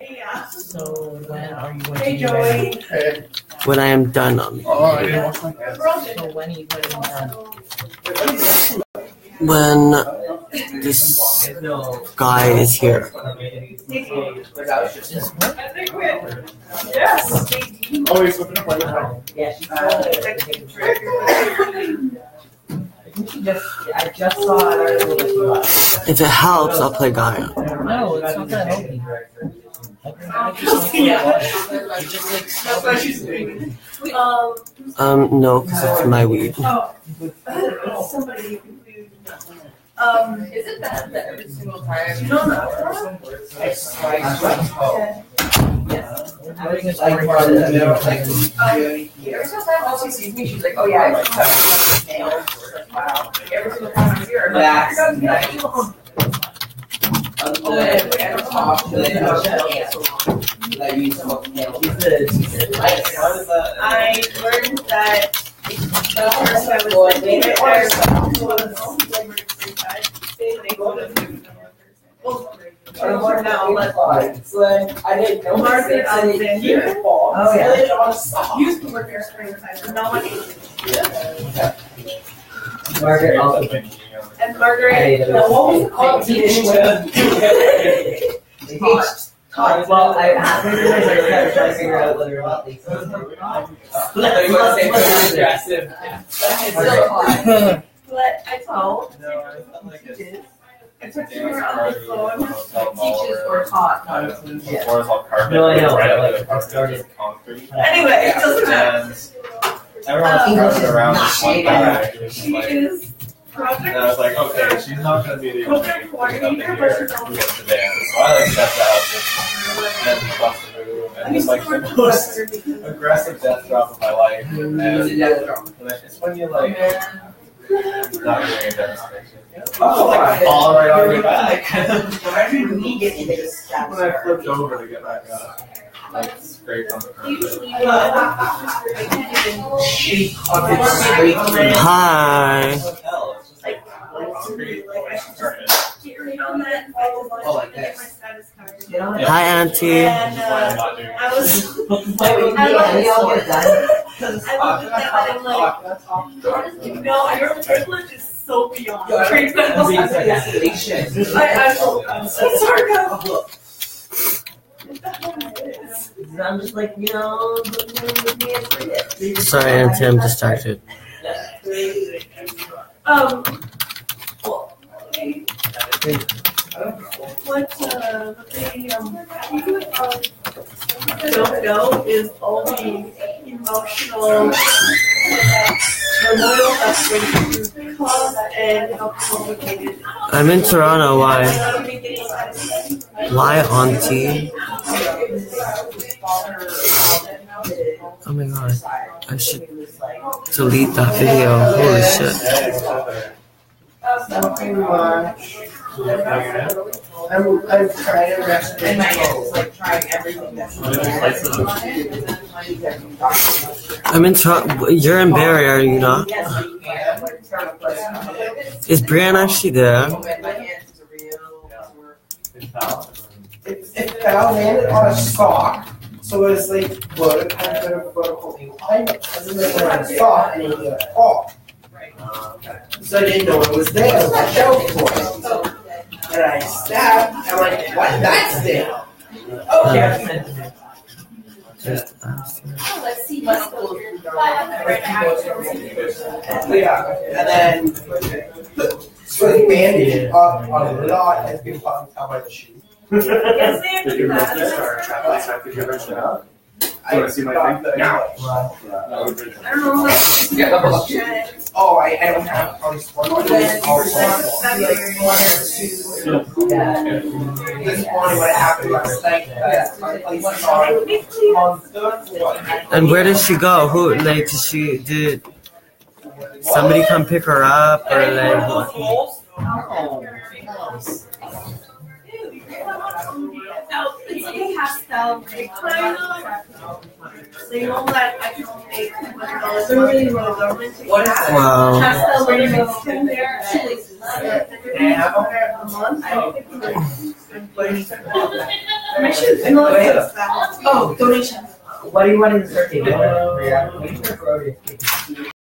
So when are you going to Hey, be Joey. ready? When I am done on So when are you going to be done? when this guy is here. Yes. Always looking up like Yeah, she's I just saw an article that she got. If it helps, I'll play Gaia. No, it's not gonna help me. That's why she's doing. No, because it's my weed. Somebody. Is it bad that every single time? No. Every single time she sees me, she's like, "Oh yeah, I like touch nails." Wow. Every single time I see her, I'm like, I learned that the person I was living with, they go to I didn't know Margaret here. Oh yeah. Used to work there springtime, but no one Margaret also. and Margaret. What was it called? Well, I trying to figure out whether or not they. But I told. I took her on the phone. teaches or taught. Before it's all carpet. No, I know, right but, up like, to the I started- concrete. Anyway, it doesn't matter. And everyone's driving around not this one shady. guy. She is project. And I was like, okay, she's not going to be the only Project one up coordinator, here but she's who gets the dance. So I like stepped out and bust the move. And it's like the most aggressive death drop of my life. And it's when you like, not doing a demonstration. Oh, Like fall right on your back. Imagine me getting this stuff. When I flipped over to get back up, like scraped on the carpet. Hi. Hi, Auntie. And I was no, your privilege is so beyond. I'm so sorry. I'm just like, Sorry, Auntie, I'm distracted. What they don't know is all the emotional turmoil that's going to cause and how complicated. I'm in Toronto. Why? Why, Auntie? Oh my god. I should delete that video. Holy shit. I've tried it yesterday. And my aunt is like trying everything that's I'm in Toronto. You're in Barrie, are you not? Is Brianne actually there? It fell, landed on a sock, so it was like floated kind of a vertical incline, and then it went on a sock and it hit a fall. So I didn't know it was there. I shelved for it. And I stabbed, I'm like, what? That's there. Okay. Just ask her. Let's see. Yeah, and then so the bandage up on the knot has been popped out by the shoe. Did you miss this or did you wrench it out? I want to see my thing. No. I don't know. Oh, I don't have. I was wondering. This morning, what happened last night? And where did she go? Who, like, did somebody come pick her up or like what? It's like a pastel kind of. So you know that I can only make $200 for the government to get Wow. pastel ornaments in there. A month. My shoes. I know it's that. Oh, donation. What do you want in the turkey?